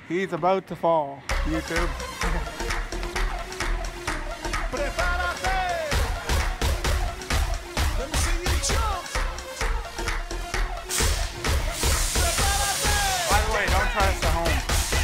He's about to fall. YouTube. Let me see you jump. By the way, don't try this at home.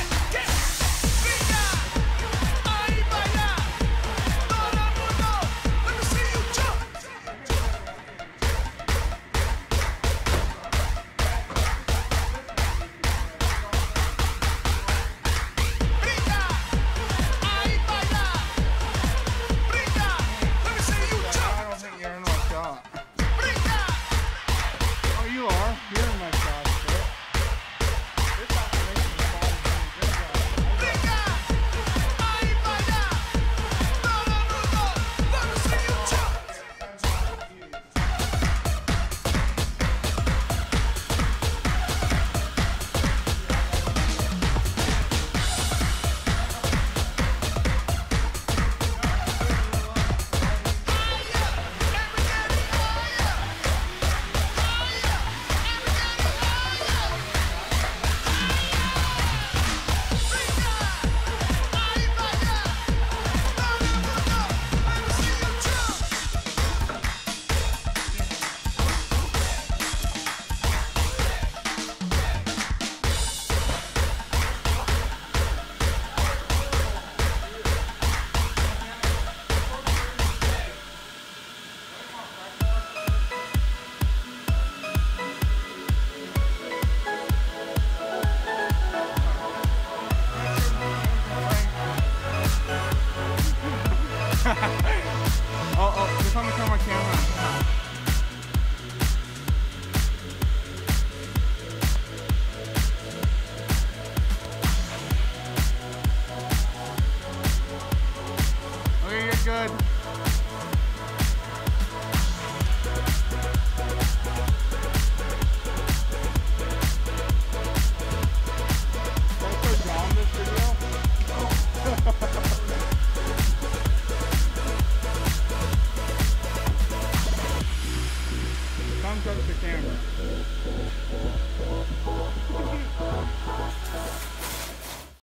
Oh, just let me turn my camera on. Okay, you're good. Can I put down this video? Thumbs up the camera.